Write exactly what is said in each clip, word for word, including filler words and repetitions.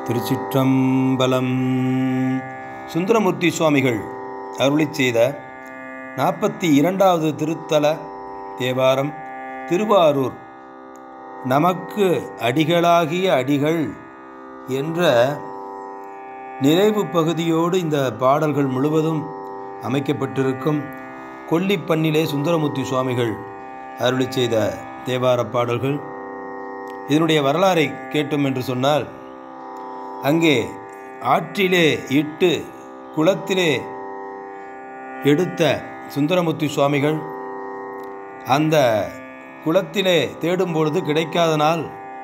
திருச்சிற்றம்பலம். சுந்தரமூர்த்தி சுவாமிகள் அருளிச் செய்த நாற்பத்தி இரண்டாவது திருத்தல தேவாரம் திருவாரூர். நமக்கு அடிகளாகிய அடிகள் என்ற நிறைவு பகுதியோடு இந்த பாடல்கள் முழுவதும் அமைக்கப்பட்டிருக்கும். கொல்லிப்பண்ணிலே சுந்தரமூர்த்தி சுவாமிகள் அருளிச் செய்த தேவார பாடல்கள். இதனுடைய வரலாறை கேட்டோம் என்று சொன்னால், அங்கே ஆற்றிலே இட்டு குளத்திலே எடுத்த சுந்தரமூர்த்தி சுவாமிகள் அந்த குளத்திலே தேடும் பொழுது கிடைக்காதனால்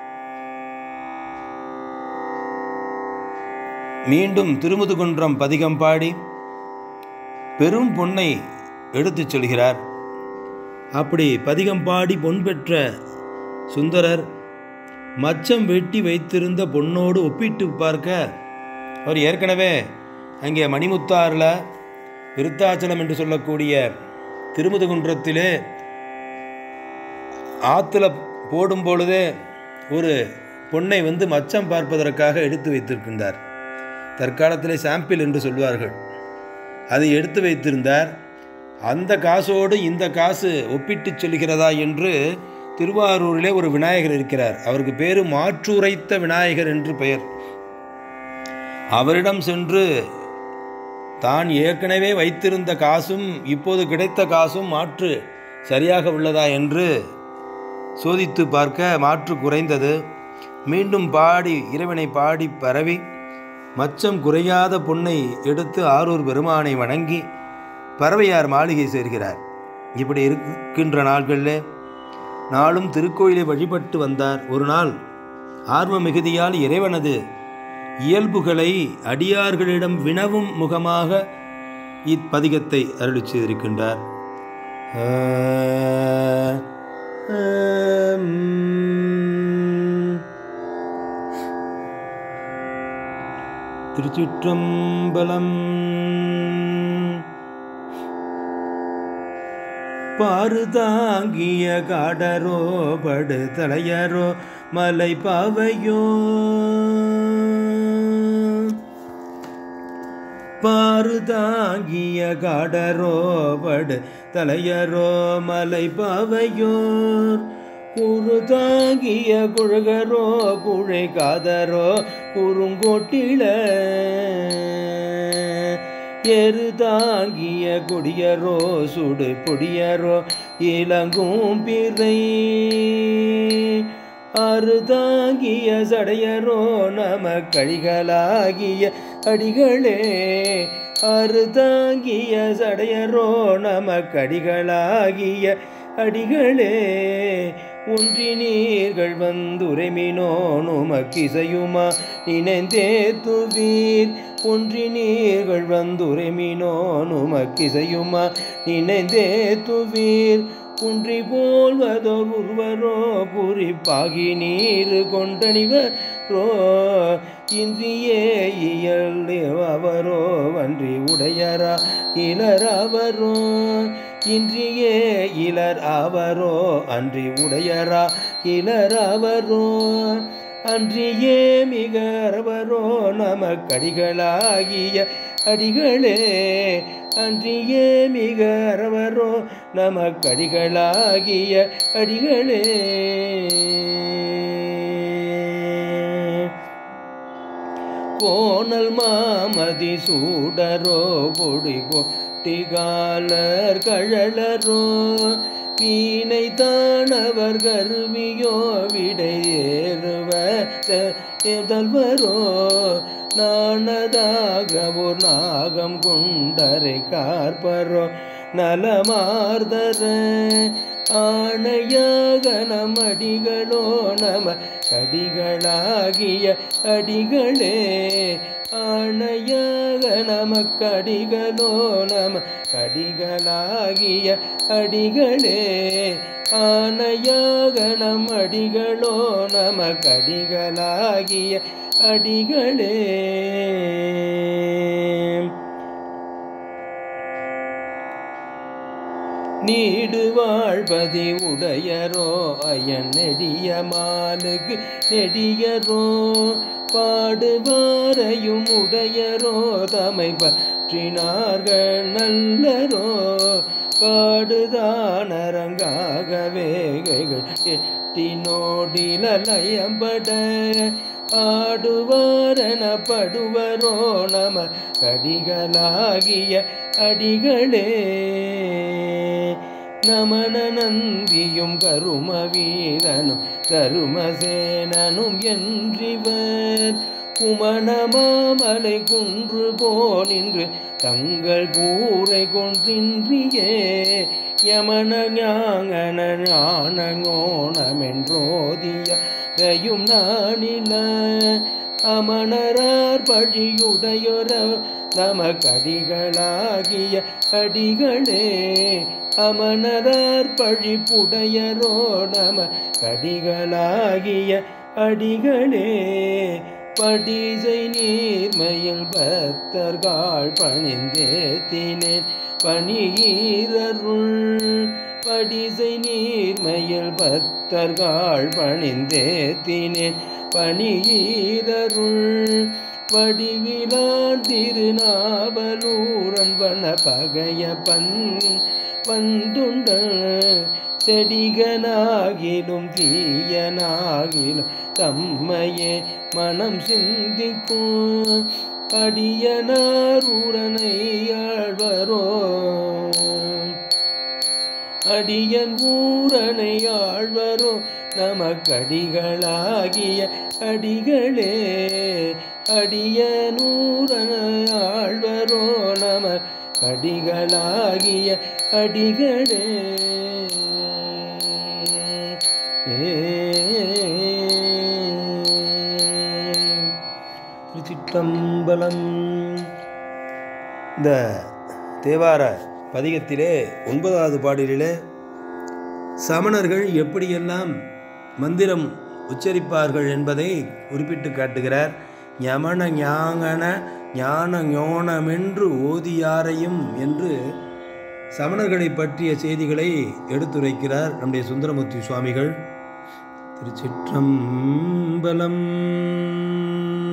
மீண்டும் திருமுதுகுன்றம் பதிகம் பாடி பெரும் பொன்னை எடுத்துச் செல்கிறார். அப்படி பதிகம் பாடி பொன் பெற்ற சுந்தரர் மச்சம் வெட்டி வைத்திருந்த பொன்னோடு ஒப்பிட்டு பார்க்க, அவர் ஏற்கனவே அங்கே மணிமுத்தாறில் விருத்தாச்சலம் என்று சொல்லக்கூடிய திருமுதுகுன்றத்திலே ஆற்றுல போடும் பொழுதே ஒரு பொன்னை வந்து மச்சம் பார்ப்பதற்காக எடுத்து வைத்திருக்கின்றார். தற்காலத்திலே சாம்பிள் என்று சொல்வார்கள். அதை எடுத்து வைத்திருந்தார். அந்த காசோடு இந்த காசு ஒப்பிட்டு சொல்கிறதா என்று திருவாரூரிலே ஒரு விநாயகர் இருக்கிறார். அவருக்கு பேரு மாற்றுரைத்த விநாயகர் என்று பெயர். அவரிடம் சென்று தான் ஏற்கனவே வைத்திருந்த காசும் இப்போது கிடைத்த காசும் மாற்று சரியாக உள்ளதா என்று சோதித்து பார்க்க மாற்று குறைந்தது. மீண்டும் பாடி இறைவனை பாடி பரவி மச்சம் குறையாத பொன்னை எடுத்து ஆரூர் பெருமானை வணங்கி பறவையார் மாளிகை சேர்கிறார். இப்படி இருக்கின்ற நாட்களில் நாளும் திருக்கோயிலை வழிபட்டு வந்தார். ஒரு நாள் ஆர்வ மிகுதியால் இறைவனது இயல்புகளை அடியார்களிடம் வினவும் முகமாக இப்பதிகத்தை அருளிச் செய்திருக்கின்றார். திருச்சிற்றம்பலம். பாருதாங்கிய காடரோ படு தலையரோ மலை பாவையோ, பாருதாங்கிய காடரோ படு தலையரோ மலை பாவையோர், குருதாங்கிய குழகரோ குழை காதரோ குறுங்கோட்டில, எருதாங்கிய கொடியரோ சுடு பொடியரோ இளங்கும் பிறை, அருதாங்கிய சடையரோ நமக்கடிகளாகிய அடிகளே, அருதாங்கிய சடையரோ நமக்கடிகளாகிய அடிகளே, ஒன்றி நீர்கள் வந்துரைமினோ நுமக்கிசையுமா நினைந்தே துவீர், ஒன்றி நீர்கள் வந்துரைமினோ நுமக்கிசையுமா நினைந்தே துவீர், ஒன்றி போல்வதோர் உருவரோ குறிப்பாகி நீர் கொண்டணிவரோ, இன்றியே இயல் அவரோ வன்றி உடையரா இலர் அவரோ, இன்றியே இலர் அவரோ அன்றி உடையரா இலர் அவரோ, அன்றியே மிக அரவரோ நமக்கடிகளாகிய அடிகளே, அன்றியே மிக அரவரோ நமக்கடிகளாகிய அடிகளே. கோணல் மாமதி சூடரோ கொடி கொட்டிகாலர் கழலரோ, வீணை தானவர் கருவியோ விடையேறுவதல்வரோ, நாணதாக ஒரு நாகம் கொண்டரை கார்பரோ நலமார்தர, ஆணையாக நம் அடிகளோ நம கடிகளாகிய அடிகளே, ஆணையாக நமக்கடிகளோ நம கடிகளாகிய அடிகளே, ஆணையாக நம் அடிகளோ நம கடிகளாகிய அடிகளே. நீடு வாழ்பதி உடையரோ அயன் நெடிய மாலுக்கு நெடியரோ, பாடுவாரையும் உடையரோ தமை பற்றினார்கள் நல்லரோ காடுதானரங்காக வேகைகள் எட்டினோடிலயம்பட ஆடுவாரெனப்படுவரோ நம கடிகளாகிய அடிகளே நமன நந்தியும் கரும வீரனும் தருமசேனனும் என்றிவர் குமணமாமலை குன்று போனின்று தங்கள் கூரை கொன்றின்றியே யமன ஞாங்கன ஞானங்கோணமென்றோதியும் நானில அமணரார் பழியுடையொர நம கடிகளாகிய அடிகளே அமணரார் பழிப்புடையரோ நம கடிகளாகிய அடிகளே படிசை நீர்மையில் பத்தர்கள் பணிந்தேத்தினேன் பணியீரருள் படிசை நீர்மையில் பத்தர்கள் பணிந்தேத்தினேன் பணியீரருள் வடிவிலான் திருநாவலூரன் வன பகைய பன் வந்துண்ட செடிகனாகிலும் தீயனாகிலும் தம்மையே மனம் சிந்திக்கும் அடியனாரூரனை ஆழ்வரோ அடியன் ஊரனை ஆழ்வரோ நமக்கடிகளாகிய அடிகளே அடியனூரனை ஆழ்வரோ நம கடிகளாகிய அடிகளே திருச்சிற்றம்பலம். இந்த தேவார பதிகத்திலே ஒன்பதாவது பாடலிலே சமணர்கள் எப்படியெல்லாம் மந்திரம் உச்சரிப்பார்கள் என்பதை குறிப்பிட்டு காட்டுகிறார். யமன ஞாங்கன ஞான ஞோனமென்று ஓதியாரையும் என்று சமணர்களை பற்றிய செய்திகளை எடுத்துரைக்கிறார் நம்முடைய சுந்தரமூர்த்தி சுவாமிகள். திருச்சிற்றம்பலம்.